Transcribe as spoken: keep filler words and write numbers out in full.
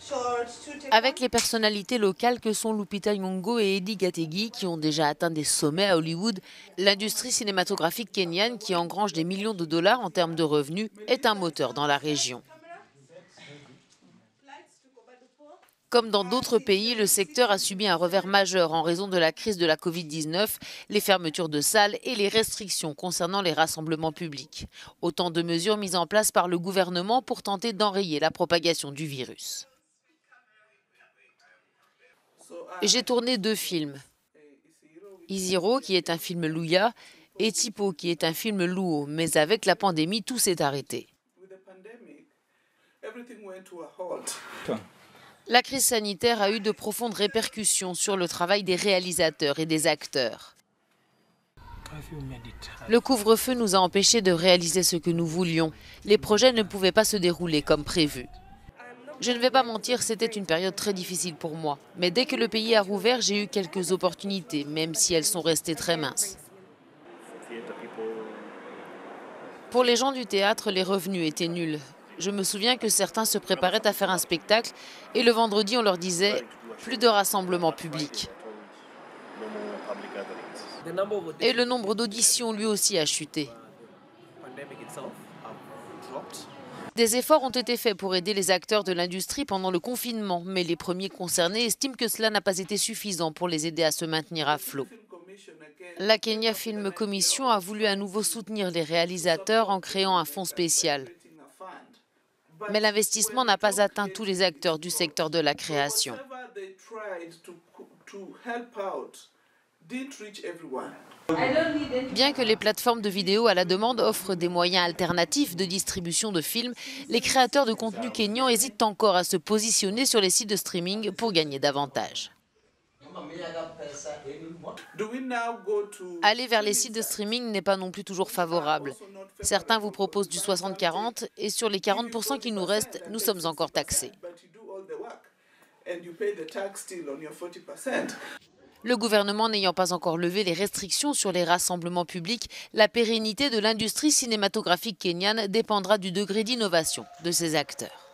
Avec les personnalités locales que sont Lupita Nyong'o et Eddie Gategi, qui ont déjà atteint des sommets à Hollywood, l'industrie cinématographique kenyane, qui engrange des millions de dollars en termes de revenus, est un moteur dans la région. Comme dans d'autres pays, le secteur a subi un revers majeur en raison de la crise de la Covid dix-neuf, les fermetures de salles et les restrictions concernant les rassemblements publics. Autant de mesures mises en place par le gouvernement pour tenter d'enrayer la propagation du virus. J'ai tourné deux films. Isiro, qui est un film Luya, et Tipo, qui est un film Luo. Mais avec la pandémie, tout s'est arrêté. La crise sanitaire a eu de profondes répercussions sur le travail des réalisateurs et des acteurs. Le couvre-feu nous a empêchés de réaliser ce que nous voulions. Les projets ne pouvaient pas se dérouler comme prévu. Je ne vais pas mentir, c'était une période très difficile pour moi. Mais dès que le pays a rouvert, j'ai eu quelques opportunités, même si elles sont restées très minces. Pour les gens du théâtre, les revenus étaient nuls. Je me souviens que certains se préparaient à faire un spectacle et le vendredi, on leur disait « plus de rassemblements publics ». Et le nombre d'auditions, lui aussi, a chuté. Des efforts ont été faits pour aider les acteurs de l'industrie pendant le confinement, mais les premiers concernés estiment que cela n'a pas été suffisant pour les aider à se maintenir à flot. La Kenya Film Commission a voulu à nouveau soutenir les réalisateurs en créant un fonds spécial. Mais l'investissement n'a pas atteint tous les acteurs du secteur de la création. Bien que les plateformes de vidéo à la demande offrent des moyens alternatifs de distribution de films, les créateurs de contenu kényans hésitent encore à se positionner sur les sites de streaming pour gagner davantage. Aller vers les sites de streaming n'est pas non plus toujours favorable. Certains vous proposent du soixante quarante et sur les quarante pour cent qui nous restent, nous sommes encore taxés. Le gouvernement n'ayant pas encore levé les restrictions sur les rassemblements publics, la pérennité de l'industrie cinématographique kenyane dépendra du degré d'innovation de ses acteurs.